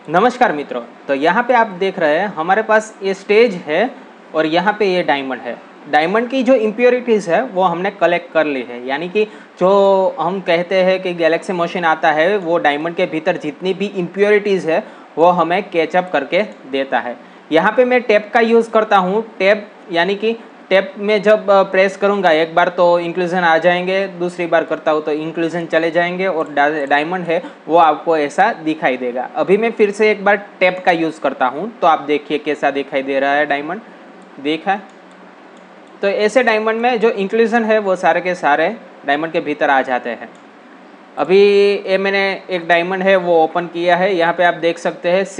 नमस्कार मित्रों। तो यहाँ पे आप देख रहे हैं हमारे पास ये स्टेज है और यहाँ पे ये डायमंड है। डायमंड की जो इम्प्योरिटीज़ है वो हमने कलेक्ट कर ली है, यानी कि जो हम कहते हैं कि गैलेक्सी मशीन आता है वो डायमंड के भीतर जितनी भी इम्प्योरिटीज़ है वो हमें कैचअप करके देता है। यहाँ पे मैं टैप का यूज़ करता हूँ। टैप यानी कि टैप में जब प्रेस करूँगा एक बार तो इंक्लूजन आ जाएंगे, दूसरी बार करता हूँ तो इंक्लूजन चले जाएंगे और डायमंड है वो आपको ऐसा दिखाई देगा। अभी मैं फिर से एक बार टैप का यूज़ करता हूँ तो आप देखिए कैसा दिखाई दे रहा है डायमंड। देखा है? तो ऐसे डायमंड में जो इंक्लूजन है वो सारे के सारे डायमंड के भीतर आ जाते हैं। अभी ये मैंने एक डायमंड है वो ओपन किया है। यहाँ पे आप देख सकते हैं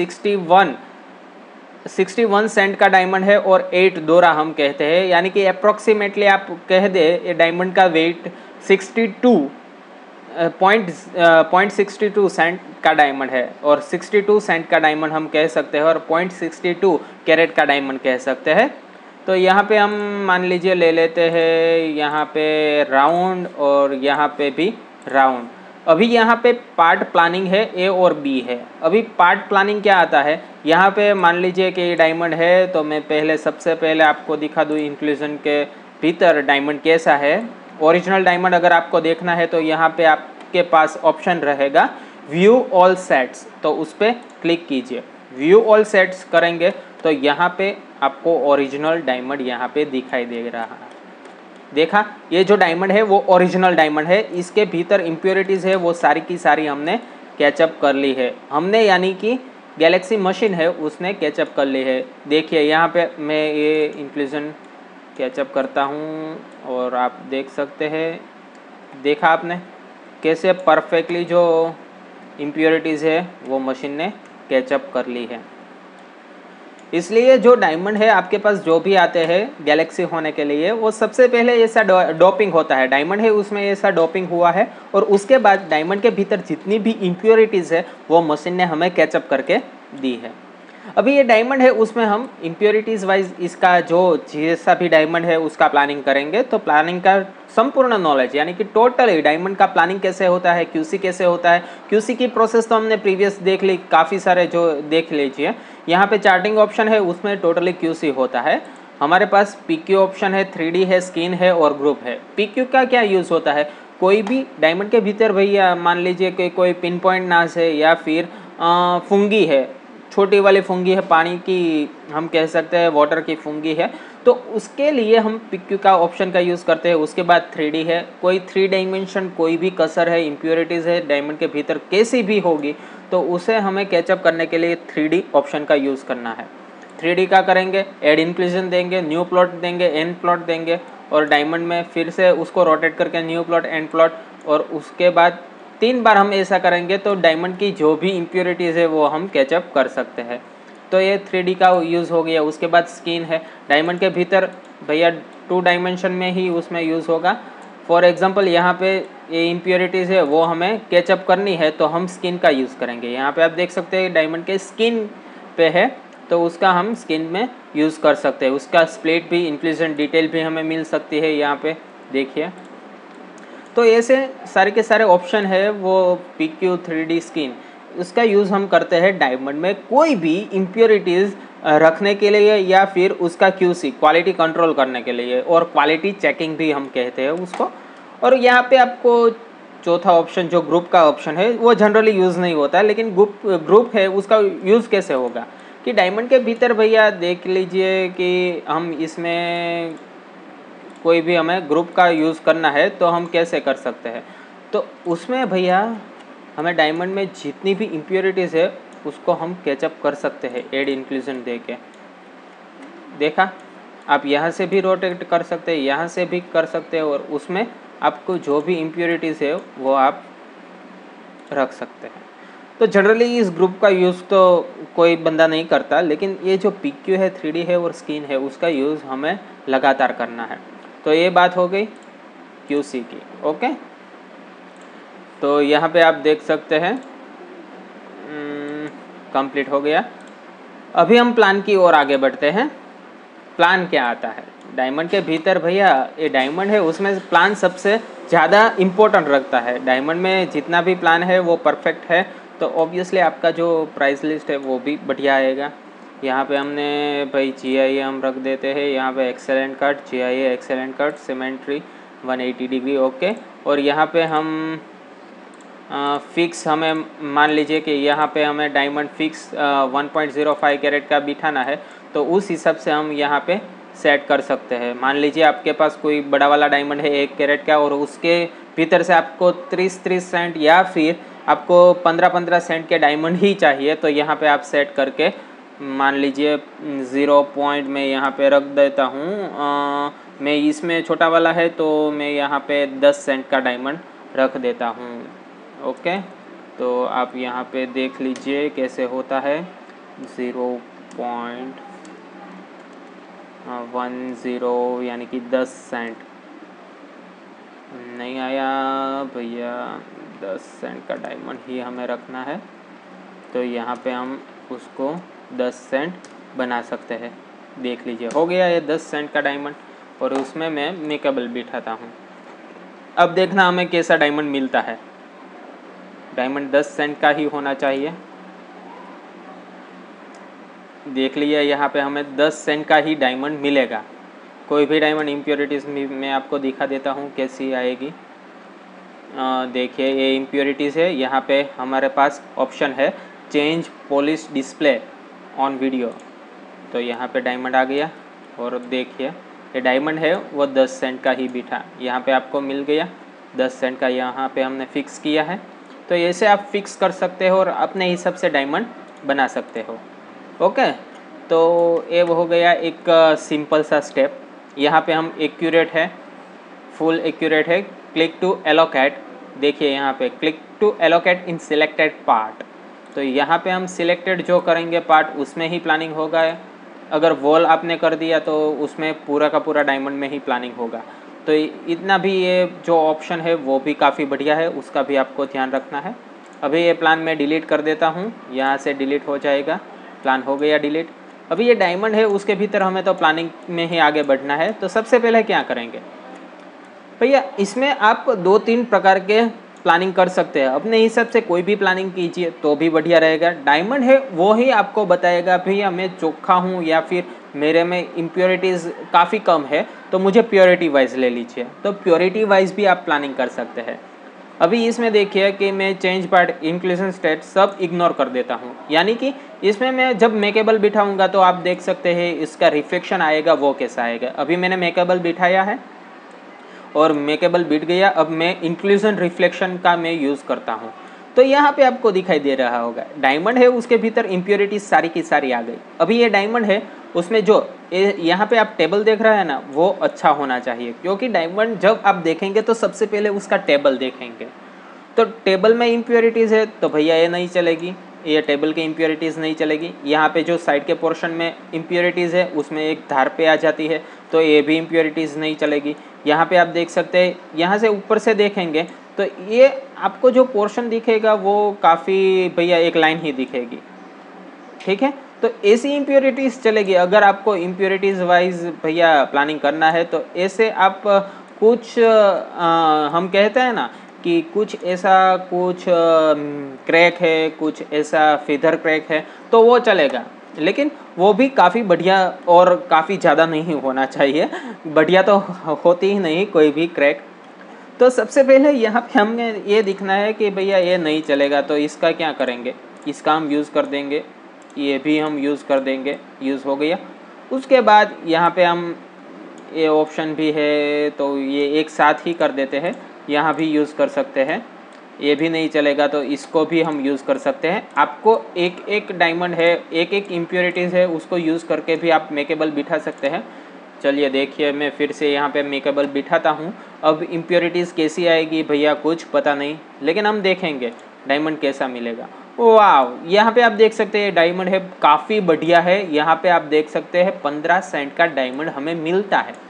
61 सेंट का डायमंड है और 8 डोरा हम कहते हैं, यानी कि अप्रॉक्सीमेटली आप कह दे ये डायमंड का वेट 62.62 सेंट का डायमंड है और 62 सेंट का डायमंड हम कह सकते हैं और 0.62 कैरेट का डायमंड कह सकते हैं। तो यहाँ पे हम मान लीजिए ले लेते हैं यहाँ पे राउंड और यहाँ पे भी राउंड। अभी यहाँ पे पार्ट प्लानिंग है, ए और बी है। अभी पार्ट प्लानिंग क्या आता है, यहाँ पे मान लीजिए कि डायमंड है तो मैं सबसे पहले आपको दिखा दूँ इंक्लूजन के भीतर डायमंड कैसा है। ओरिजिनल डायमंड अगर आपको देखना है तो यहाँ पे आपके पास ऑप्शन रहेगा व्यू ऑल सेट्स, तो उस पर क्लिक कीजिए। व्यू ऑल सेट्स करेंगे तो यहाँ पे आपको ओरिजिनल डायमंड यहाँ पे दिखाई दे रहा है। देखा, ये जो डायमंड है वो ओरिजिनल डायमंड है। इसके भीतर इम्प्योरिटीज़ है वो सारी की सारी हमने कैचअप कर ली है। हमने यानी कि गैलेक्सी मशीन है उसने कैचअप कर ली है। देखिए यहाँ पे मैं ये इंक्लूजन कैचअप करता हूँ और आप देख सकते हैं, देखा आपने कैसे परफेक्टली जो इम्प्योरिटीज़ है वो मशीन ने कैचअप कर ली है। इसलिए जो डायमंड है आपके पास जो भी आते हैं गैलेक्सी होने के लिए वो सबसे पहले ऐसा डोपिंग होता है। डायमंड है उसमें ऐसा डोपिंग हुआ है और उसके बाद डायमंड के भीतर जितनी भी इम्प्योरिटीज़ है वो मशीन ने हमें कैचअप करके दी है। अभी ये डायमंड है उसमें हम इम्प्योरिटीज़ वाइज इसका जो जैसा भी डायमंड है उसका प्लानिंग करेंगे। तो प्लानिंग का संपूर्ण नॉलेज यानी कि टोटली डायमंड का प्लानिंग कैसे होता है, क्यूसी कैसे होता है। क्यूसी की प्रोसेस तो हमने प्रीवियस देख ली, काफ़ी सारे जो देख लीजिए। यहाँ पे चार्टिंग ऑप्शन है उसमें टोटली क्यूसी होता है। हमारे पास पीक्यू ऑप्शन है, 3D है, स्किन है और ग्रुप है। पीक्यू का क्या यूज़ होता है, कोई भी डायमंड के भीतर भैया मान लीजिए कि कोई पिन पॉइंट नाश है या फिर फुंगी है, छोटी वाली फुंगी है, पानी की हम कह सकते हैं वाटर की फुंगी है, तो उसके लिए हम पीक्यू का ऑप्शन का यूज़ करते हैं। उसके बाद 3D है, कोई 3 डायमेंशन कोई भी कसर है, इम्प्योरिटीज़ है डायमंड के भीतर कैसी भी होगी तो उसे हमें कैचअप करने के लिए 3D ऑप्शन का यूज़ करना है। 3D का करेंगे, एड इंक्लूजन देंगे, न्यू प्लॉट देंगे, एंड प्लॉट देंगे और डायमंड में फिर से उसको रोटेट करके न्यू प्लॉट, एंड प्लॉट, और उसके बाद 3 बार हम ऐसा करेंगे तो डायमंड की जो भी इम्प्योरिटीज़ है वो हम कैचअप कर सकते हैं। तो ये 3D का यूज़ हो गया। उसके बाद स्किन है, डायमंड के भीतर भैया 2 डायमेंशन में ही उसमें यूज़ होगा। फॉर एग्जांपल यहाँ पे ये इम्प्योरिटीज़ है वो हमें कैचअप करनी है तो हम स्किन का यूज़ करेंगे। यहाँ पे आप देख सकते हैं डायमंड के स्किन पे है तो उसका हम स्किन में यूज़ कर सकते हैं। उसका स्प्लिट भी, इंक्लूजन डिटेल भी हमें मिल सकती है यहाँ पे देखिए। तो ऐसे सारे के सारे ऑप्शन है वो PQ 3D स्किन, उसका यूज़ हम करते हैं डायमंड में कोई भी इम्प्योरिटीज़ रखने के लिए या फिर उसका QC क्वालिटी कंट्रोल करने के लिए, और क्वालिटी चेकिंग भी हम कहते हैं उसको। और यहाँ पे आपको चौथा ऑप्शन जो ग्रुप का ऑप्शन है वो जनरली यूज़ नहीं होता है, लेकिन ग्रुप है उसका यूज़ कैसे होगा कि डायमंड के भीतर भैया देख लीजिए कि हम इसमें कोई भी हमें ग्रुप का यूज़ करना है तो हम कैसे कर सकते हैं। तो उसमें भैया हमें डायमंड में जितनी भी इम्प्योरिटीज़ है उसको हम कैचअप कर सकते हैं एड इंक्लूजन दे के। देखा, आप यहाँ से भी रोटेट कर सकते हैं, यहाँ से भी कर सकते हैं और उसमें आपको जो भी इम्प्योरिटीज़ है वो आप रख सकते हैं। तो जनरली इस ग्रुप का यूज़ तो कोई बंदा नहीं करता, लेकिन ये जो PQ है, 3D है और स्किन है उसका यूज़ हमें लगातार करना है। तो ये बात हो गई QC की। ओके, तो यहाँ पे आप देख सकते हैं कंप्लीट हो गया। अभी हम प्लान की ओर आगे बढ़ते हैं। प्लान क्या आता है डायमंड के भीतर भैया, ये डायमंड है उसमें प्लान सबसे ज़्यादा इम्पोर्टेंट रखता है। डायमंड में जितना भी प्लान है वो परफेक्ट है तो ऑब्वियसली आपका जो प्राइस लिस्ट है वो भी बढ़िया आएगा। यहाँ पे हमने भाई GIA हम रख देते हैं, यहाँ पे excellent cut, GIA excellent cut, symmetry 180 degree, okay. और यहाँ पे हम फिक्स हमें मान लीजिए कि यहाँ पे हमें डायमंड फिक्स 1.05 कैरेट का बिठाना है, तो उस हिसाब से हम यहाँ पे सेट कर सकते हैं। मान लीजिए आपके पास कोई बड़ा वाला डायमंड है 1 कैरेट का और उसके भीतर से आपको 30 सेंट या फिर आपको 15 सेंट के डायमंड ही चाहिए, तो यहाँ पे आप सेट करके मान लीजिए 0 पॉइंट में यहाँ पे रख देता हूँ। मैं इसमें छोटा वाला है तो मैं यहाँ पे 10 सेंट का डायमंड रख देता हूँ, ओके। तो आप यहाँ पे देख लीजिए कैसे होता है। 0.10 यानी कि 10 सेंट नहीं आया भैया, 10 सेंट का डायमंड ही हमें रखना है, तो यहाँ पे हम उसको 10 सेंट बना सकते हैं। देख लीजिए हो गया ये 10 सेंट का डायमंड, और उसमें मैं मेकेबल बिठाता हूँ। अब देखना हमें कैसा डायमंड मिलता है। डायमंड 10 सेंट का ही होना चाहिए। देख लिया यहाँ पे हमें 10 सेंट का ही डायमंड मिलेगा। कोई भी डायमंड इम्प्योरिटीज़ मैं आपको दिखा देता हूँ कैसी आएगी। देखिए ये इम्प्योरिटीज़ है। यहाँ पे हमारे पास ऑप्शन है change polish display on video, तो यहाँ पे डायमंड आ गया। और देखिए ये डायमंड है वो 10 सेंट का ही बिठा, यहाँ पे आपको मिल गया 10 सेंट का, यहाँ पे हमने फ़िक्स किया है। तो ऐसे आप फिक्स कर सकते हो और अपने हिसाब से डायमंड बना सकते हो, ओके। तो ये हो गया एक सिंपल सा स्टेप। यहाँ पे हम एक्यूरेट है, फुल एक्यूरेट है, क्लिक टू एलोकेट। देखिए यहाँ पे click to allocate in selected part, तो यहाँ पे हम सिलेक्टेड जो करेंगे पार्ट उसमें ही प्लानिंग होगा। अगर वॉल आपने कर दिया तो उसमें पूरा का पूरा डायमंड में ही प्लानिंग होगा। तो इतना भी ये जो ऑप्शन है वो भी काफ़ी बढ़िया है, उसका भी आपको ध्यान रखना है। अभी ये प्लान मैं डिलीट कर देता हूँ, यहाँ से डिलीट हो जाएगा, प्लान हो गया डिलीट। अभी ये डायमंड है उसके भीतर हमें तो प्लानिंग में ही आगे बढ़ना है। तो सबसे पहले क्या करेंगे भैया, इसमें आप 2-3 प्रकार के प्लानिंग कर सकते हैं। अपने हिसाब से कोई भी प्लानिंग कीजिए तो भी बढ़िया रहेगा। डायमंड है वो ही आपको बताएगा भैया मैं चोखा हूँ या फिर मेरे में इम्प्योरिटीज़ काफ़ी कम है, तो मुझे प्योरिटी वाइज ले लीजिए। तो प्योरिटी वाइज भी आप प्लानिंग कर सकते हैं। अभी इसमें देखिए कि मैं चेंज पार्ट इंक्लूजन स्टेट सब इग्नोर कर देता हूँ, यानी कि इसमें मैं जब मेकेबल बिठाऊंगा तो आप देख सकते हैं इसका रिफ्लेक्शन आएगा वो कैसा आएगा। अभी मैंने मेकेबल बिठाया है और मेकेबल बिट गया। अब मैं इंक्लूजन रिफ्लेक्शन का मैं यूज़ करता हूँ, तो यहाँ पे आपको दिखाई दे रहा होगा डायमंड है उसके भीतर इम्प्योरिटीज सारी की सारी आ गई। अभी ये डायमंड है उसमें जो यहाँ पे आप टेबल देख रहे हैं ना वो अच्छा होना चाहिए, क्योंकि डायमंड जब आप देखेंगे तो सबसे पहले उसका टेबल देखेंगे। तो टेबल में इम्प्योरिटीज़ है तो भैया ये नहीं चलेगी, ये टेबल के इम्प्योरिटीज़ नहीं चलेगी। यहाँ पे जो साइड के पोर्शन में इम्प्योरिटीज़ है उसमें एक धार पे आ जाती है तो ये भी इम्प्योरिटीज़ नहीं चलेगी। यहाँ पे आप देख सकते हैं, यहाँ से ऊपर से देखेंगे तो ये आपको जो पोर्शन दिखेगा वो काफ़ी भैया एक लाइन ही दिखेगी, ठीक है। तो ऐसी इम्प्योरिटीज़ चलेगी। अगर आपको इम्प्योरिटीज़ वाइज भैया प्लानिंग करना है तो ऐसे आप कुछ हम कहते हैं ना कि कुछ ऐसा कुछ क्रैक है, कुछ ऐसा फिदर क्रैक है तो वो चलेगा, लेकिन वो भी काफ़ी बढ़िया और काफ़ी ज़्यादा नहीं होना चाहिए। बढ़िया तो होती ही नहीं कोई भी क्रैक। तो सबसे पहले यहाँ पे हमें ये दिखना है कि भैया ये नहीं चलेगा, तो इसका क्या करेंगे, इसका हम यूज़ कर देंगे, ये भी हम यूज़ कर देंगे, यूज़ हो गया। उसके बाद यहाँ पे हम ये ऑप्शन भी है तो ये एक साथ ही कर देते हैं, यहाँ भी यूज़ कर सकते हैं। ये भी नहीं चलेगा तो इसको भी हम यूज़ कर सकते हैं। आपको एक एक डायमंड है, एक एक इम्प्योरिटीज़ है, उसको यूज़ करके भी आप मेकेबल बिठा सकते हैं। चलिए देखिए मैं फिर से यहाँ पे मेकेबल बिठाता हूँ। अब इम्प्योरिटीज़ कैसी आएगी भैया कुछ पता नहीं, लेकिन हम देखेंगे डायमंड कैसा मिलेगा। वाह, यहाँ पे आप देख सकते हैं डायमंड है काफ़ी बढ़िया है। यहाँ पे आप देख सकते हैं 15 सेंट का डायमंड हमें मिलता है।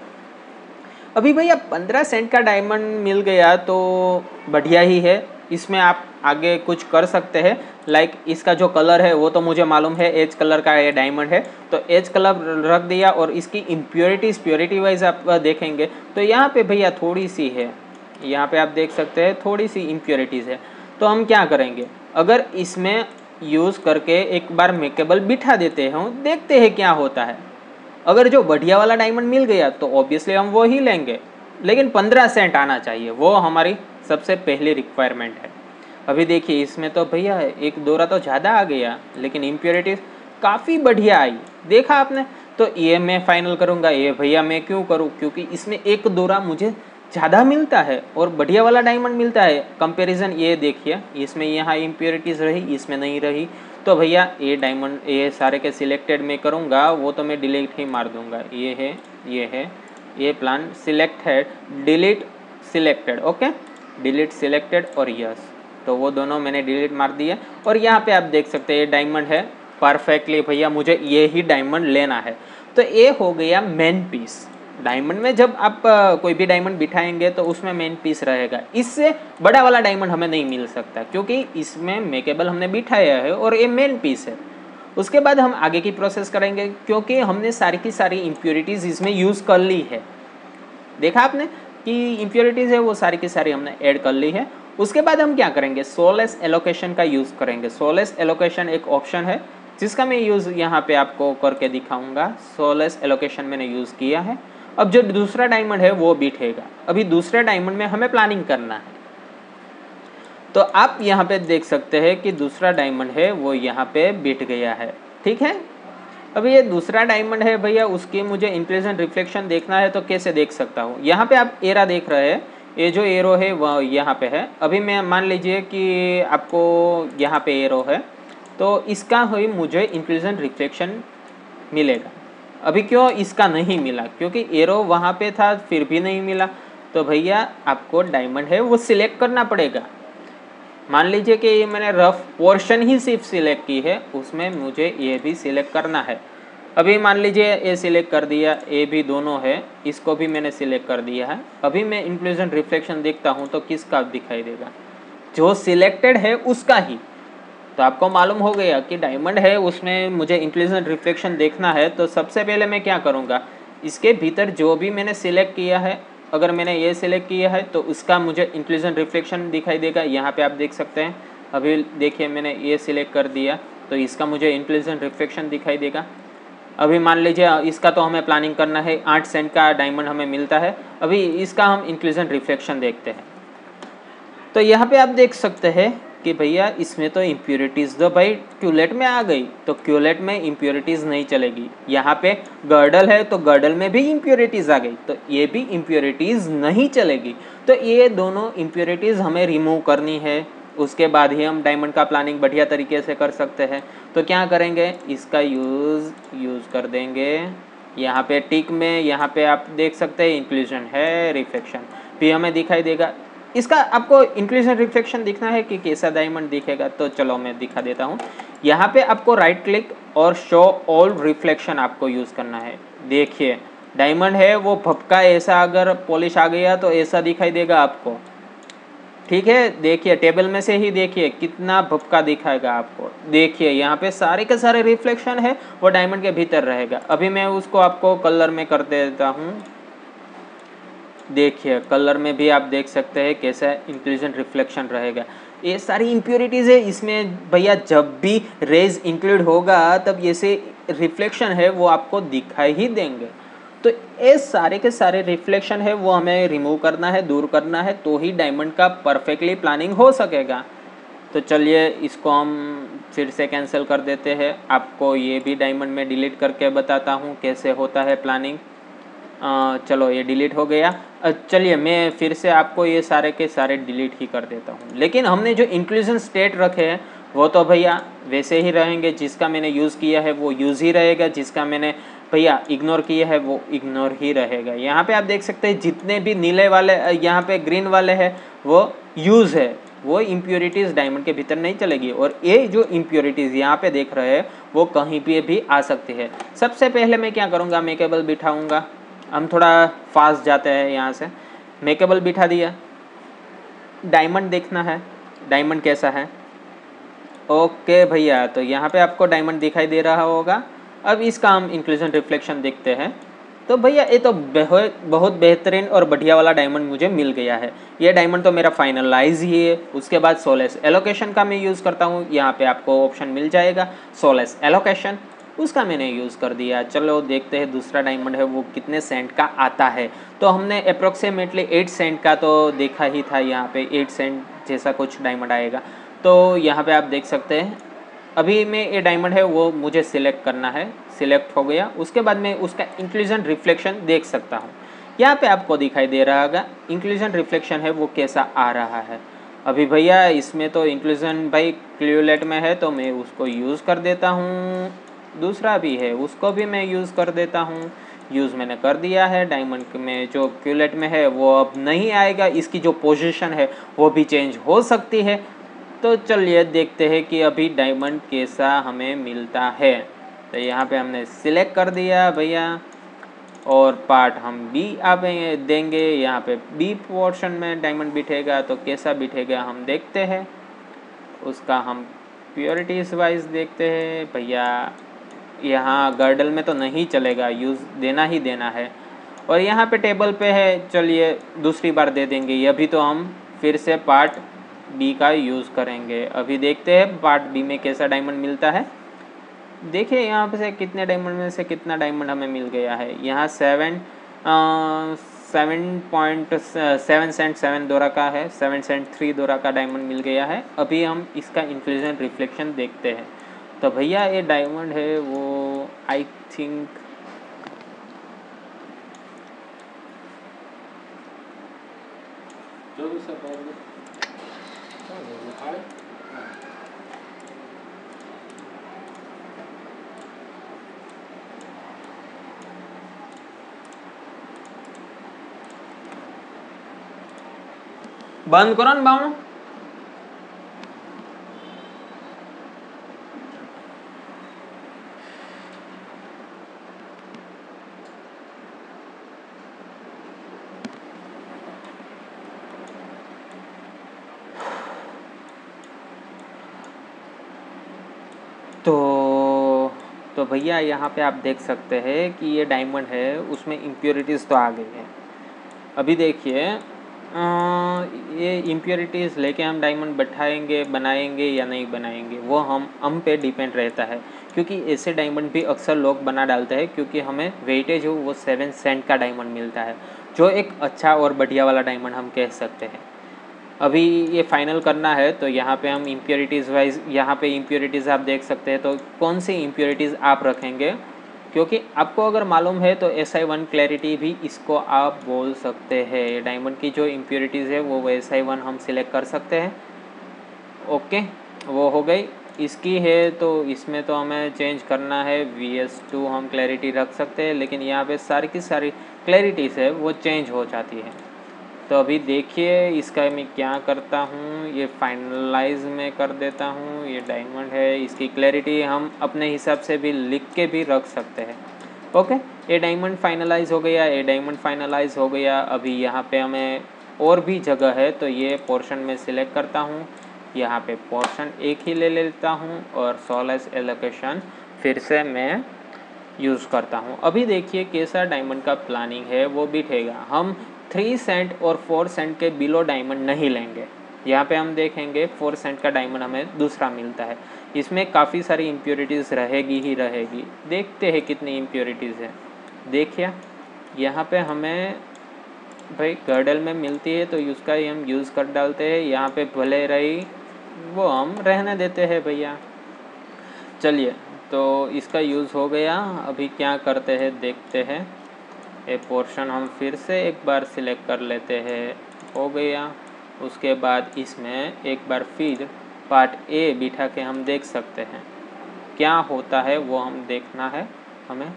अभी भैया 15 सेंट का डायमंड मिल गया तो बढ़िया ही है। इसमें आप आगे कुछ कर सकते हैं, लाइक इसका जो कलर है वो तो मुझे मालूम है, एज कलर का ये डायमंड है तो एज कलर रख दिया। और इसकी इम्प्योरिटीज़ प्योरिटी वाइज आप देखेंगे तो यहाँ पे भैया थोड़ी सी है, यहाँ पे आप देख सकते हैं थोड़ी सी इम्प्योरिटीज़ है। तो हम क्या करेंगे, अगर इसमें यूज़ करके एक बार मेकेबल बिठा देते हैं, देखते हैं क्या होता है। अगर जो बढ़िया वाला डायमंड मिल गया तो ऑब्वियसली हम वो ही लेंगे, लेकिन 15 सेंट आना चाहिए, वो हमारी सबसे पहली रिक्वायरमेंट है। अभी देखिए इसमें तो भैया एक दोरा तो ज़्यादा आ गया, लेकिन इम्प्योरिटीज काफ़ी बढ़िया आई, देखा आपने। तो ये मैं फाइनल करूँगा, ये भैया मैं क्यों करूँ, क्योंकि इसमें एक दोरा मुझे ज़्यादा मिलता है और बढ़िया वाला डायमंड मिलता है। कंपैरिजन ये देखिए, इसमें यहाँ इम्प्योरिटीज़ रही, इसमें नहीं रही, तो भैया ये डायमंड ये सारे के सिलेक्टेड मैं करूँगा, वो तो मैं डिलीट ही मार दूँगा। ये है, ये प्लान सिलेक्ट है, delete selected, okay, delete selected और यस, तो वो दोनों मैंने डिलीट मार दिए। और यहाँ पे आप देख सकते हैं ये डायमंड है परफेक्टली, भैया मुझे ये ही डायमंड लेना है। तो ये हो गया मेन पीस। डायमंड में जब आप कोई भी डायमंड बिठाएंगे तो उसमें मेन पीस रहेगा, इससे बड़ा वाला डायमंड हमें नहीं मिल सकता, क्योंकि इसमें मेकेबल हमने बिठाया है और ये मेन पीस है। उसके बाद हम आगे की प्रोसेस करेंगे, क्योंकि हमने सारी की सारी इम्प्योरिटीज़ इसमें यूज़ कर ली है। देखा आपने कि इम्प्योरिटीज़ है वो सारी की सारी हमने ऐड कर ली है। उसके बाद हम क्या करेंगे, सोलेस एलोकेशन का यूज़ करेंगे। सोलेस एलोकेशन एक ऑप्शन है जिसका मैं यूज़ यहाँ पे आपको करके दिखाऊंगा। सोलेस एलोकेशन मैंने यूज़ किया है। अब जो दूसरा डायमंड है वो बिठेगा। अभी दूसरे डायमंड में हमें प्लानिंग करना है, तो आप यहाँ पे देख सकते हैं कि दूसरा डायमंड है वो यहाँ पे बिठ गया है, ठीक है। अभी ये दूसरा डायमंड है भैया, उसकी मुझे इंक्लूजन रिफ्लेक्शन देखना है, तो कैसे देख सकता हूँ। यहाँ पे आप एरा देख रहे हैं, ये जो एरो है वह यहाँ पे है। अभी मैं मान लीजिए कि आपको यहाँ पे एरो है, तो इसका ही मुझे इंक्लूजन रिफ्लेक्शन मिलेगा। अभी क्यों इसका नहीं मिला, क्योंकि एरो वहाँ पे था फिर भी नहीं मिला। तो भैया आपको डायमंड है वो सिलेक्ट करना पड़ेगा। मान लीजिए कि ये मैंने रफ पोर्शन ही सिर्फ सिलेक्ट की है, उसमें मुझे ये भी सिलेक्ट करना है। अभी मान लीजिए ये सिलेक्ट कर दिया, ये भी दोनों है, इसको भी मैंने सिलेक्ट कर दिया है। अभी मैं इंक्लूजन रिफ्लेक्शन देखता हूँ तो किसका दिखाई देगा, जो सिलेक्टेड है उसका ही। तो आपको मालूम हो गया कि डायमंड है उसमें मुझे इंक्लूजन रिफ्लेक्शन देखना है। तो सबसे पहले मैं क्या करूँगा, इसके भीतर जो भी मैंने सिलेक्ट किया है, अगर मैंने ये सिलेक्ट किया है तो उसका मुझे इंक्लूजन रिफ्लेक्शन दिखाई देगा। यहाँ पे आप देख सकते हैं, अभी देखिए मैंने ये सिलेक्ट कर दिया तो इसका मुझे इंक्लूजन रिफ्लेक्शन दिखाई देगा। अभी मान लीजिए इसका तो हमें प्लानिंग करना है, 8 सेंट का डायमंड हमें मिलता है। अभी इसका हम इंक्लूजन रिफ्लेक्शन देखते हैं। तो यहाँ पे आप देख सकते हैं कि भैया इसमें तो इम्प्योरिटीज़ तो भाई क्यूलेट में आ गई, तो क्यूलेट में इम्प्योरिटीज़ नहीं चलेगी। यहाँ पे गर्डल है तो गर्डल में भी इम्प्योरिटीज़ आ गई, तो ये भी इम्प्योरिटीज़ नहीं चलेगी। तो ये दोनों इम्प्योरिटीज़ हमें रिमूव करनी है, उसके बाद ही हम डायमंड का प्लानिंग बढ़िया तरीके से कर सकते हैं। तो क्या करेंगे, इसका यूज़ कर देंगे। यहाँ पे टिक में यहाँ पे आप देख सकते हैं इंक्लूजन है, रिफ्लेक्शन भी हमें दिखाई देगा। इसका आपको इंक्लूजन रिफ्लेक्शन दिखना है कि कैसा डायमंड दिखेगा, तो चलो मैं दिखा देता हूँ। यहाँ पे आपको राइट क्लिक और शो ऑल रिफ्लेक्शन आपको यूज़ करना है। देखिए डायमंड है वो भपका ऐसा, अगर पॉलिश आ गया तो ऐसा दिखाई देगा आपको, ठीक है। देखिए टेबल में से ही देखिए कितना भपका दिखाएगा आपको। देखिए यहाँ पे सारे के सारे रिफ्लेक्शन है वो डायमंड के भीतर रहेगा। अभी मैं उसको आपको कलर में कर देता हूँ। देखिए कलर में भी आप देख सकते हैं कैसा इंक्लूजन रिफ्लेक्शन रहेगा। ये सारी इम्प्योरिटीज़ है इसमें भैया, जब भी रेज इंक्लूड होगा तब ये से रिफ्लेक्शन है वो आपको दिखाई ही देंगे। तो ये सारे के सारे रिफ्लेक्शन है वो हमें रिमूव करना है, दूर करना है, तो ही डायमंड का परफेक्टली प्लानिंग हो सकेगा। तो चलिए इसको हम फिर से कैंसिल कर देते हैं। आपको ये भी डायमंड में डिलीट करके बताता हूँ कैसे होता है प्लानिंग। चलो ये डिलीट हो गया। चलिए मैं फिर से आपको ये सारे के सारे डिलीट ही कर देता हूँ। लेकिन हमने जो इंक्लूजन स्टेट रखे हैं वो तो भैया वैसे ही रहेंगे। जिसका मैंने यूज़ किया है वो यूज़ ही रहेगा, जिसका मैंने भैया इग्नोर किया है वो इग्नोर ही रहेगा। यहाँ पे आप देख सकते हैं जितने भी नीले वाले यहाँ पे ग्रीन वाले हैं वो यूज़ है, वो इम्प्योरिटीज़ डायमंड के भीतर नहीं चलेगी। और ये जो इम्प्योरिटीज़ यहाँ पे देख रहे हैं वो कहीं भी आ सकती है। सबसे पहले मैं क्या करूँगा, मेकेबल बिठाऊँगा। हम थोड़ा फास्ट जाते हैं यहाँ से। मेकेबल बिठा दिया, डायमंड देखना है, डायमंड कैसा है। ओके भैया, तो यहाँ पे आपको डायमंड दिखाई दे रहा होगा। अब इसका हम इंक्लूजन रिफ्लेक्शन देखते हैं। तो भैया ये तो बहुत बेहतरीन और बढ़िया वाला डायमंड मुझे मिल गया है। ये डायमंड तो मेरा फाइनलाइज ही है। उसके बाद सोलेस एलोकेशन का मैं यूज़ करता हूँ। यहाँ पे आपको ऑप्शन मिल जाएगा सोलेस एलोकेशन, उसका मैंने यूज़ कर दिया। चलो देखते हैं दूसरा डायमंड है वो कितने सेंट का आता है। तो हमने अप्रोक्सीमेटली 8 सेंट का तो देखा ही था, यहाँ पे 8 सेंट जैसा कुछ डायमंड आएगा। तो यहाँ पे आप देख सकते हैं अभी मैं ये डायमंड है वो मुझे सिलेक्ट करना है, सिलेक्ट हो गया। उसके बाद मैं उसका इंक्लूजन रिफ्लेक्शन देख सकता हूँ। यहाँ पे आपको दिखाई दे रहा होगा इंक्लूजन रिफ्लेक्शन है वो कैसा आ रहा है। अभी भैया इसमें तो इंक्लूजन भाई क्यूलेट में है तो मैं उसको यूज़ कर देता हूँ। दूसरा भी है उसको भी मैं यूज़ कर देता हूँ। यूज़ मैंने कर दिया है। डायमंड में जो क्यूलेट में है वो अब नहीं आएगा, इसकी जो पोजीशन है वो भी चेंज हो सकती है। तो चलिए देखते हैं कि अभी डायमंड कैसा हमें मिलता है। तो यहाँ पे हमने सिलेक्ट कर दिया भैया और पार्ट हम बी आप देंगे। यहाँ पे बी पोर्शन में डायमंड बिठेगा तो कैसा बिठेगा हम देखते हैं। उसका हम प्योरिटीज वाइज देखते हैं भैया। यहाँ गर्डल में तो नहीं चलेगा, यूज़ देना ही देना है। और यहाँ पे टेबल पे है, चलिए दूसरी बार दे देंगे। ये भी तो हम फिर से पार्ट बी का यूज़ करेंगे। अभी देखते हैं पार्ट बी में कैसा डायमंड मिलता है। देखिए यहाँ पे से कितने डायमंड में से कितना डायमंड हमें मिल गया है। यहाँ 7.7 सेंट 7 दोरा का है, 7 सेंट 3 दोरा का डायमंड मिल गया है। अभी हम इसका इंक्लूजन रिफ्लेक्शन देखते हैं। तो भैया ये डायमंड है वो आई थिंक बंद करो ना बावनो। तो भैया यहाँ पे आप देख सकते हैं कि ये डायमंड है उसमें इम्प्योरिटीज़ तो आ गई है। अभी देखिए ये इम्प्योरिटीज़ लेके हम डायमंड बैठाएंगे बनाएंगे या नहीं बनाएंगे वो हम पे डिपेंड रहता है। क्योंकि ऐसे डायमंड भी अक्सर लोग बना डालते हैं क्योंकि हमें वेटेज हो वो 7 सेंट का डायमंड मिलता है, जो एक अच्छा और बढ़िया वाला डायमंड हम कह सकते हैं। अभी ये फाइनल करना है तो यहाँ पे हम इम्प्योरिटीज़ वाइज यहाँ पे इम्प्योरिटीज़ आप देख सकते हैं। तो कौन सी इम्प्योरिटीज़ आप रखेंगे, क्योंकि आपको अगर मालूम है तो SI1 क्लैरिटी भी इसको आप बोल सकते हैं। डायमंड की जो इम्प्योरिटीज़ है वो SI1 हम सिलेक्ट कर सकते हैं। ओके वो हो गई। इसकी है तो इसमें तो हमें चेंज करना है, VS2 हम क्लैरिटी रख सकते हैं, लेकिन यहाँ पे सारी की सारी क्लैरिटीज़ है वो चेंज हो जाती है। तो अभी देखिए इसका मैं क्या करता हूँ, ये फाइनलाइज में कर देता हूँ। ये डायमंड है, इसकी क्लैरिटी हम अपने हिसाब से भी लिख के भी रख सकते हैं। ओके ये डायमंड फाइनलाइज हो गया, ये डायमंड फाइनलाइज हो गया। अभी यहाँ पे हमें और भी जगह है तो ये पोर्शन में सिलेक्ट करता हूँ। यहाँ पे पोर्शन एक ही ले लेता हूँ और सोलेस एलोकेशन फिर से मैं यूज़ करता हूँ। अभी देखिए कैसा डायमंड का प्लानिंग है वो बिठेगा। हम 3 सेंट और 4 सेंट के बिलो डायमंड नहीं लेंगे। यहाँ पे हम देखेंगे 4 सेंट का डायमंड हमें दूसरा मिलता है। इसमें काफ़ी सारी इम्प्योरिटीज़ रहेगी ही रहेगी। देखते हैं कितनी इम्प्योरिटीज़ है। देखिए यहाँ पे हमें भाई गर्डल में मिलती है तो उसका ही हम यूज़ कर डालते हैं। यहाँ पे भले रही वो हम रहने देते हैं भैया। चलिए तो इसका यूज़ हो गया। अभी क्या करते हैं देखते हैं। ये पोर्शन हम फिर से एक बार सिलेक्ट कर लेते हैं, हो गया। उसके बाद इसमें एक बार फिर पार्ट ए बिठा के हम देख सकते हैं क्या होता है, वो हम देखना है हमें।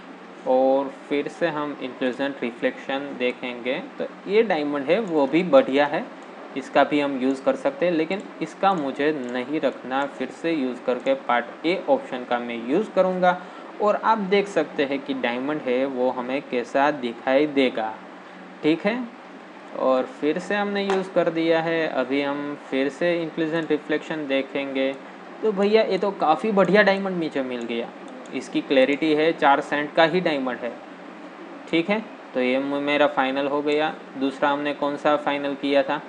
और फिर से हम इंक्लूजन रिफ्लेक्शन देखेंगे तो ये डायमंड है वो भी बढ़िया है, इसका भी हम यूज़ कर सकते हैं, लेकिन इसका मुझे नहीं रखना। फिर से यूज़ करके पार्ट ए ऑप्शन का मैं यूज़ करूँगा और आप देख सकते हैं कि डायमंड है वो हमें कैसा दिखाई देगा। ठीक है और फिर से हमने यूज़ कर दिया है। अभी हम फिर से इंक्लूजन रिफ्लेक्शन देखेंगे तो भैया ये तो काफ़ी बढ़िया डायमंड मुझे मिल गया। इसकी क्लैरिटी है 4 सेंट का ही डायमंड है। ठीक है, तो ये मेरा फाइनल हो गया। दूसरा हमने कौन सा फाइनल किया था,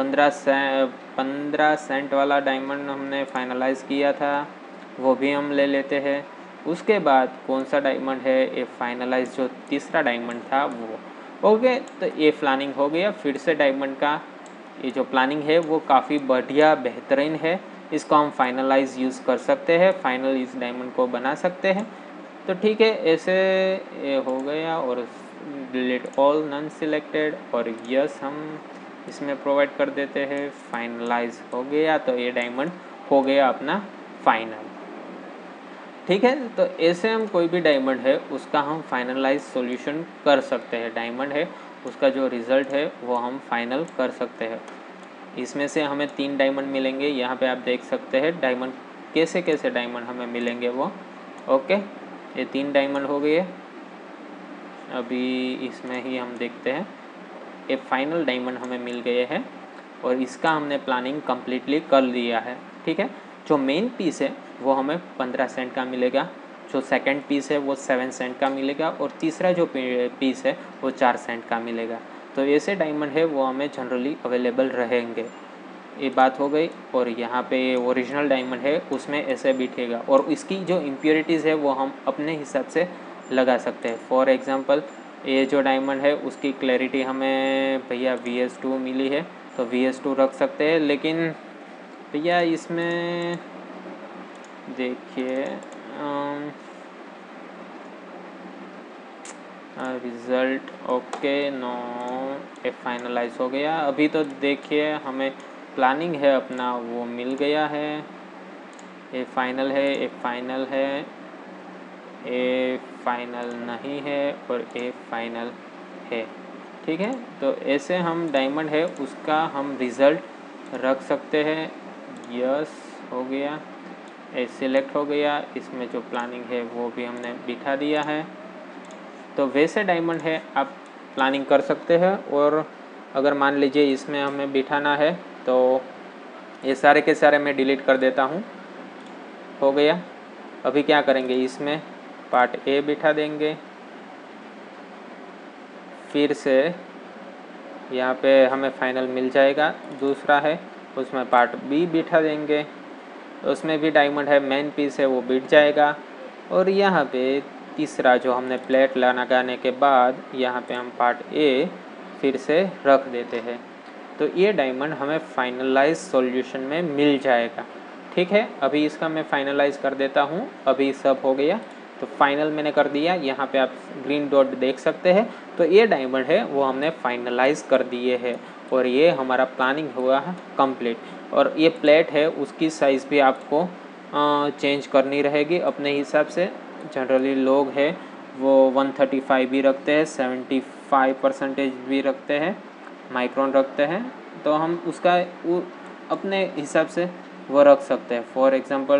15 सेंट वाला डायमंड हमने फाइनलाइज़ किया था, वो भी हम ले लेते हैं। उसके बाद कौन सा डायमंड है ये फाइनलाइज, जो तीसरा डायमंड था वो ओके। तो ये प्लानिंग हो गया। फिर से डायमंड का ये जो प्लानिंग है वो काफ़ी बढ़िया बेहतरीन है, इसको हम फाइनलाइज यूज़ कर सकते हैं, फाइनल इस डायमंड को बना सकते हैं। तो ठीक है, ऐसे ये हो गया। और डिलीट ऑल नन सिलेक्टेड और यस हम इसमें प्रोवाइड कर देते हैं, फाइनलाइज हो गया। तो ये डायमंड हो गया अपना फाइनल। ठीक है, तो ऐसे हम कोई भी डायमंड है उसका हम फाइनलाइज सॉल्यूशन कर सकते हैं। डायमंड है उसका जो रिज़ल्ट है वो हम फाइनल कर सकते हैं। इसमें से हमें 3 डायमंड मिलेंगे, यहाँ पे आप देख सकते हैं डायमंड कैसे कैसे डायमंड हमें मिलेंगे वो। ओके, ये 3 डायमंड हो गए। अभी इसमें ही हम देखते हैं, ये फाइनल डायमंड हमें मिल गए हैं और इसका हमने प्लानिंग कम्प्लीटली कर लिया है। ठीक है, जो मेन पीस है वो हमें 15 सेंट का मिलेगा, जो सेकंड पीस है वो 7 सेंट का मिलेगा और तीसरा जो पीस है वो 4 सेंट का मिलेगा। तो ऐसे डायमंड है वो हमें जनरली अवेलेबल रहेंगे, ये बात हो गई। और यहाँ पे ओरिजिनल डायमंड है उसमें ऐसे बिठेगा और इसकी जो इम्प्योरिटीज़ है वो हम अपने हिसाब से लगा सकते हैं। फॉर एग्ज़ाम्पल ये जो डायमंड है उसकी क्लैरिटी हमें भैया VS2 मिली है तो VS2 रख सकते हैं। लेकिन भैया इसमें देखिए रिज़ल्ट ओके नो, ये फाइनलाइज हो गया। अभी तो देखिए हमें प्लानिंग है अपना वो मिल गया है, ये फाइनल है, ये फाइनल है, ये फाइनल नहीं है और ये फाइनल है। ठीक है, तो ऐसे हम डायमंड है उसका हम रिज़ल्ट रख सकते हैं। यस हो गया, ये सिलेक्ट हो गया, इसमें जो प्लानिंग है वो भी हमने बिठा दिया है। तो वैसे डायमंड है आप प्लानिंग कर सकते हैं। और अगर मान लीजिए इसमें हमें बिठाना है तो ये सारे के सारे मैं डिलीट कर देता हूँ, हो गया। अभी क्या करेंगे, इसमें पार्ट ए बिठा देंगे, फिर से यहाँ पे हमें फाइनल मिल जाएगा। दूसरा है उसमें पार्ट बी बिठा देंगे, तो उसमें भी डायमंड है मेन पीस है वो बिठ जाएगा। और यहाँ पे तीसरा जो हमने प्लेट लगाने के बाद यहाँ पे हम पार्ट ए फिर से रख देते हैं, तो ये डायमंड हमें फाइनलाइज सॉल्यूशन में मिल जाएगा। ठीक है, अभी इसका मैं फाइनलाइज कर देता हूँ। अभी सब हो गया, तो फाइनल मैंने कर दिया। यहाँ पे आप ग्रीन डॉट देख सकते हैं, तो ये डायमंड है वो हमने फाइनलाइज कर दिए हैं और ये हमारा प्लानिंग हुआ है कंप्लीट। और ये प्लेट है उसकी साइज़ भी आपको चेंज करनी रहेगी अपने हिसाब से। जनरली लोग हैं वो 135 भी रखते हैं, 75% भी रखते हैं, माइक्रोन रखते हैं, तो हम उसका अपने हिसाब से वो रख सकते हैं। फॉर एग्ज़ाम्पल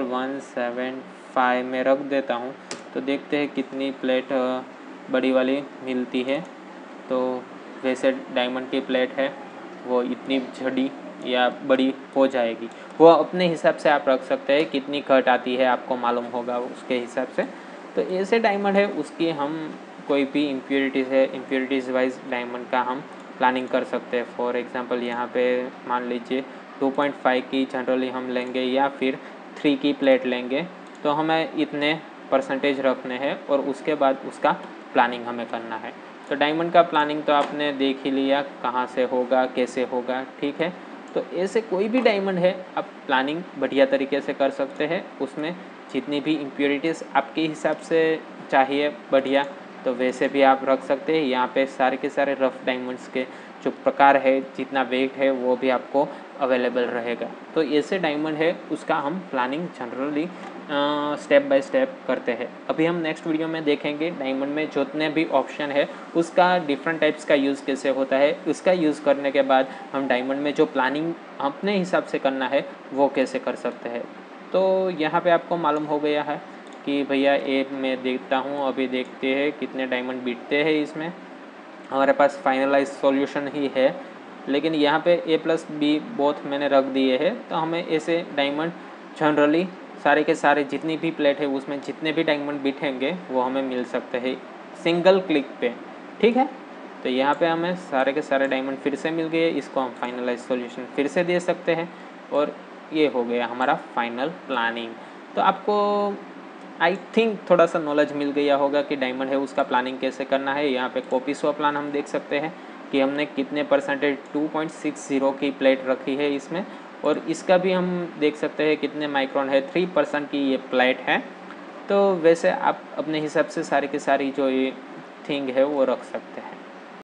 175 में रख देता हूँ, तो देखते हैं कितनी प्लेट बड़ी वाली मिलती है। तो वैसे डायमंड की प्लेट है वो इतनी झड़ी या बड़ी हो जाएगी, वो अपने हिसाब से आप रख सकते हैं। कितनी कट आती है आपको मालूम होगा उसके हिसाब से। तो ऐसे डायमंड है उसकी हम कोई भी इम्प्योरिटीज़ है, इम्प्योरिटीज़ वाइज डायमंड का हम प्लानिंग कर सकते हैं। फॉर एग्ज़ाम्पल यहाँ पे मान लीजिए 2.5 की जनरली हम लेंगे या फिर 3 की प्लेट लेंगे, तो हमें इतने परसेंटेज रखने हैं और उसके बाद उसका प्लानिंग हमें करना है। तो डायमंड का प्लानिंग तो आपने देख ही लिया कहाँ से होगा कैसे होगा। ठीक है, तो ऐसे कोई भी डायमंड है आप प्लानिंग बढ़िया तरीके से कर सकते हैं। उसमें जितनी भी इम्प्योरिटीज़ आपके हिसाब से चाहिए बढ़िया, तो वैसे भी आप रख सकते हैं। यहाँ पे सारे के सारे रफ़ डायमंड्स के जो प्रकार है, जितना वेट है वो भी आपको अवेलेबल रहेगा। तो ऐसे डायमंड है उसका हम planning generally step by step करते हैं। अभी हम नेक्स्ट वीडियो में देखेंगे डायमंड में जितने भी ऑप्शन है उसका डिफरेंट टाइप्स का यूज़ कैसे होता है। उसका यूज़ करने के बाद हम डायमंड में जो प्लानिंग अपने हिसाब से करना है वो कैसे कर सकते हैं। तो यहाँ पे आपको मालूम हो गया है कि भैया ए मैं देखता हूँ, अभी देखते हैं कितने डायमंड बीतते हैं। इसमें हमारे पास फाइनलाइज सॉल्यूशन ही है, लेकिन यहाँ पे A+B बोथ मैंने रख दिए हैं। तो हमें ऐसे डायमंड जनरली सारे के सारे जितनी भी प्लेट है उसमें जितने भी डायमंड बिठेंगे वो हमें मिल सकते हैं सिंगल क्लिक पे। ठीक है। तो यहाँ पे हमें सारे के सारे डायमंड फिर से मिल गए, इसको हम फाइनलाइज सॉल्यूशन फिर से दे सकते हैं और ये हो गया हमारा फाइनल प्लानिंग। तो आपको आई थिंक थोड़ा सा नॉलेज मिल गया होगा कि डायमंड है उसका प्लानिंग कैसे करना है। यहाँ पे कॉपी स्व प्लान हम देख सकते हैं कि हमने कितने परसेंटेज 2.60 की प्लेट रखी है इसमें, और इसका भी हम देख सकते हैं कितने माइक्रोन है, 3% की ये प्लेट है। तो वैसे आप अपने हिसाब से सारी की सारी जो ये थिंग है वो रख सकते हैं।